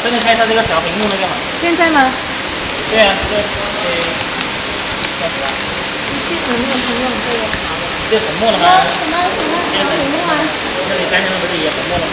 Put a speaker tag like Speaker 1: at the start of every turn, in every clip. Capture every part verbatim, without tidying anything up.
Speaker 1: 跟你开它这个小屏幕那个嘛。
Speaker 2: 现在吗？
Speaker 1: 对啊，这个呃，开始了。
Speaker 2: 其实没有朋友这个好了。
Speaker 1: 这粉末了吗？
Speaker 2: 什么什么什么小屏幕啊？
Speaker 1: 那你刚才那不是也粉末了吗？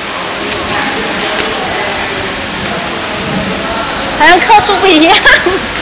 Speaker 2: 好像克数不一样。